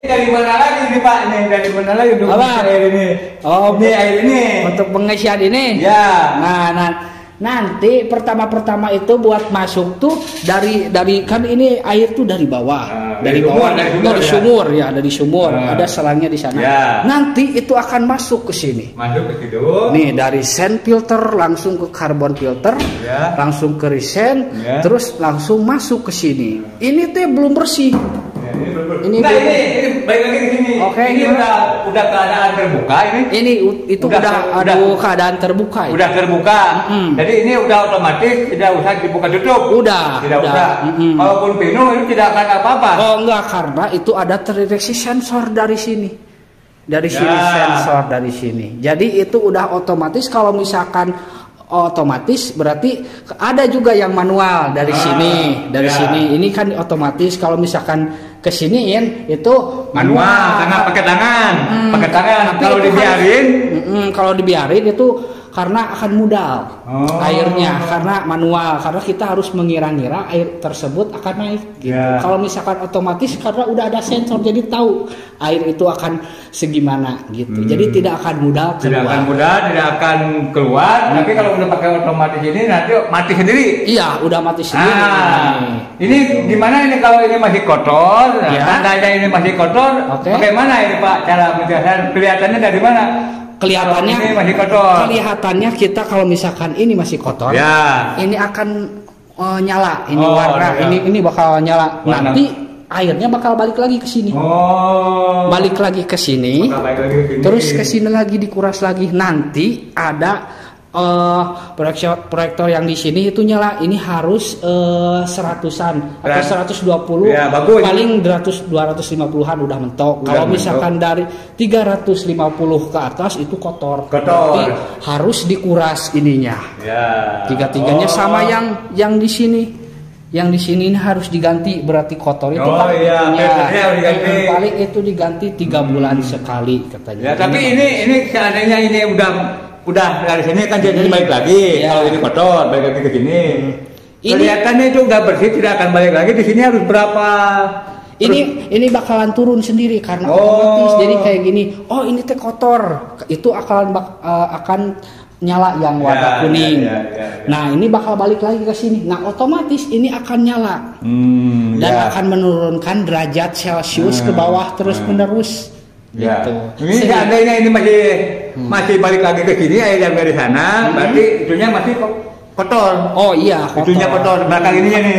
Dari mana lagi nih Pak? Ini dari mana lagi untuk air ini? Oh, ini air ini. Untuk pengisian ini. Ya. Nah, nanti pertama itu buat masuk tuh dari kan ini air tuh dari bawah. Dari sumur ya, dari sumur. Ada selangnya di sana. Ya. Nanti itu akan masuk ke sini. Masuk ke situ. Nih dari sand filter langsung ke carbon filter, ya. Langsung ke resin, ya. Terus langsung masuk ke sini. Ini teh belum bersih. Ini baik lagi di sini. Oke, ini udah keadaan terbuka ini. Itu udah keadaan terbuka. Udah terbuka. Jadi ini udah otomatis tidak usah dibuka tutup. Tidak usah. Walaupun penuh itu tidak akan apa-apa. Oh enggak, karena itu ada terdeteksi sensor dari sini. Dari sini sensor dari sini. Jadi itu udah otomatis. Kalau misalkan otomatis berarti ada juga yang manual dari sini, sini. Ini kan otomatis. Kalau misalkan kesiniin itu manual karena pakai tangan. Kalau dibiarin itu karena akan mudal airnya, karena manual, karena kita harus mengira-ngira air tersebut akan naik gitu. Kalau misalkan otomatis karena udah ada sensor jadi tahu air itu akan segimana gitu. Jadi tidak akan mudal keluar. Tidak akan keluar. Tapi kalau udah pakai otomatis ini nanti mati sendiri. Iya, udah mati sendiri. Ini gimana ini kalau ini masih kotor? Tandanya ini masih kotor. Bagaimana ini Pak cara menjelaskan? Kelihatannya dari mana? Kelihatannya kita kalau misalkan ini masih kotor, ini akan nyala, ini warna, ini bakal nyala. Nanti airnya bakal balik lagi ke sini. Balik lagi ke sini. Terus ke sini lagi dikuras lagi. Nanti ada proyektor yang di sini itu nyala. Ini harus 100-an atau 120. Bagus. Paling 250-an udah mentok. Kalau misalkan dari 350 ke atas itu kotor. Berarti harus dikuras ininya. Tiga-tiganya sama yang di sini. Yang di sini harus diganti, berarti kotor itu paling itu diganti 3 bulan sekali katanya. Tapi ini seandainya ini udah dari sini kan jadi balik lagi. Kalau ini kotor balik lagi ke sini. Kelihatannya itu udah bersih, tidak akan balik lagi. Di sini harus berapa? Ini bakalan turun sendiri karena otomatis. Jadi kayak gini. Oh ini teh kotor. Itu akan nyala yang warna kuning. Nah ini bakal balik lagi ke sini. Nah otomatis ini akan nyala dan akan menurunkan derajat Celcius ke bawah terus menerus. Gitu. Ini seandainya ini masih balik lagi ke sini air yang dari sana, berarti itunya masih kotor. Oh iya, kotor. Itunya kotor, belakang ininya nih.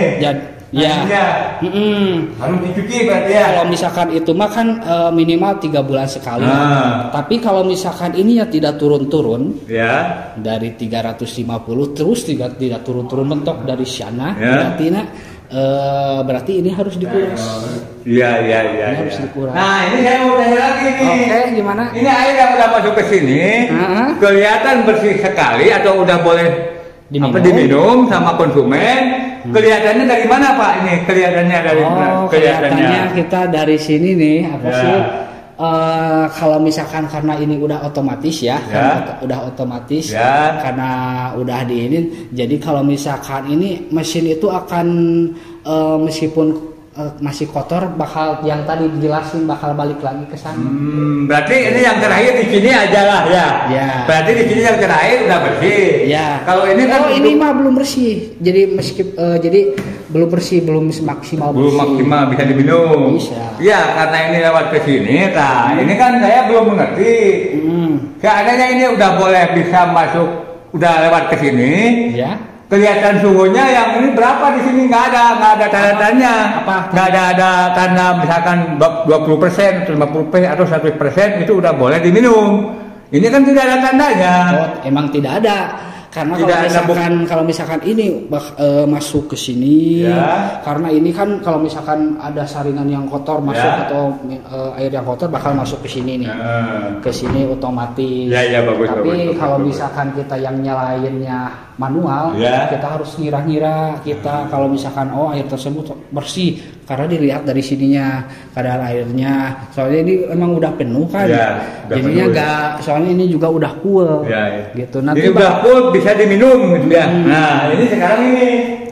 Harus dicuci berarti ya. Kalau misalkan itu mah kan minimal 3 bulan sekali. Tapi kalau misalkan ini ya tidak turun-turun, dari 350 terus tidak turun-turun mentok dari sana, berarti ini harus dikuras. Harus dikuras. Nah ini saya mau tanya lagi nih. Oke, gimana? Ini air yang udah masuk ke sini, kelihatan bersih sekali atau udah boleh diminum sama konsumen? Kelihatannya dari mana Pak? Ini kelihatannya dari mana? Kelihatannya kita dari sini nih kalau misalkan karena ini udah otomatis udah otomatis karena udah di ini, jadi kalau misalkan ini mesin itu akan meskipun masih kotor bakal yang tadi dijelasin bakal balik lagi ke sana. Berarti ini yang terakhir di sini aja lah ya. Berarti di sini yang terakhir udah bersih. Kalau ini kan ini mah belum bersih. Jadi jadi belum bersih, belum maksimal bersih. Belum maksimal bisa diminum. Bisa. Ya karena ini lewat ke sini. Nah ini kan saya belum mengerti. Seandainya ini udah boleh bisa masuk, udah lewat ke sini. Kelihatan suhunya yang ini berapa di sini nggak ada tanda-tandanya. Nggak ada tanda misalkan 20%, 50% atau 100% itu udah boleh diminum. Ini kan tidak ada tandanya. Emang tidak ada. Karena kalau misalkan ini masuk ke sini, karena ini kan kalau misalkan ada saringan yang kotor masuk atau air yang kotor bakal masuk ke sini nih, ke sini otomatis. Tapi kalau misalkan kita yang nyalainnya manual, kita harus ngira-ngira kalau misalkan air tersebut bersih karena dilihat dari sininya kadar airnya. Soalnya ini emang udah penuh kan, jadinya soalnya ini juga udah full, gitu. Nanti udah full bisa diminum gitu ya. Nah ini sekarang ini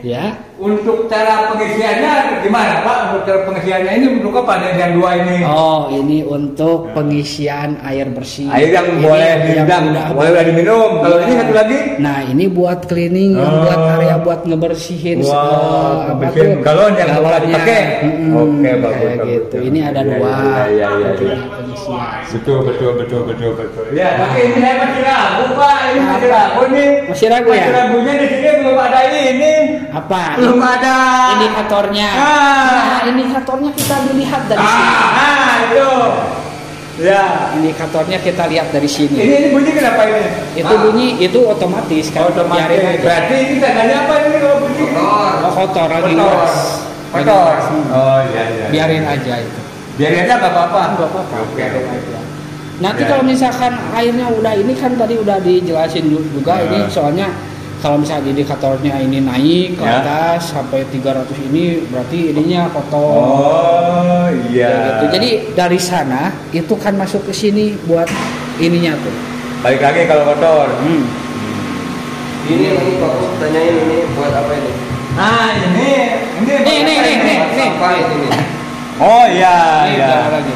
Ya. Untuk cara pengisiannya gimana Pak? Untuk cara pengisiannya ini untuk apa nih yang dua ini? Oh, ini untuk pengisian air bersih. Air yang ini boleh diminum, boleh diminum. Kalau ini satu lagi? Nah, ini buat cleaning, buat area buat ngebersihin apa tuh? Galon yang boleh dipakai. Oke, bagus. Gitu. Ini ada dua. Iya. Pengisian. Betul. Ya, tapi ini saya masih ragu Pak. Ini masih ragu nih. Masih ragu ya? Masih ragunya di sini belum ada ini. Apa? Belum ada Indikatornya. Nah, indikatornya kita dilihat dari sini. Itu. Ya. Indikatornya kita lihat dari sini. Ini bunyi kenapa ini? Itu bunyi itu otomatis kan. Otomatis. Berarti ini tandanya apa ini kalau bunyi? Kotor lagi nguras. Kotor. Oh iya. Biarin aja itu. Biarin aja nggak apa-apa. Nggak apa-apa. Oke. Nanti kalau misalkan airnya udah ini kan tadi udah dijelasin juga ini soalnya kalau misalnya indikatornya ini naik ke atas sampai 300 ini berarti ininya kotor. Oh iya. Gitu. Jadi dari sana itu kan masuk ke sini buat ininya tuh. Balik lagi kalau kotor. Ini Pak, tanyain ini buat apa ini? Nah ini. Sampah ini. Oh iya. Lagi.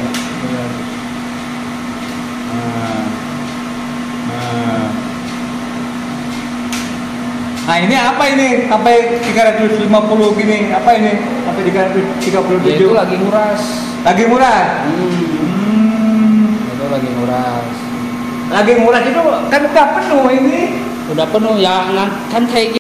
Nah ini apa ini sampai 350 gini? Apa ini sampai 337? Ya, itu lagi nguras. Lagi nguras. Itu lagi nguras. Lagi nguras itu kan udah penuh ini. Udah penuh ya kan kayak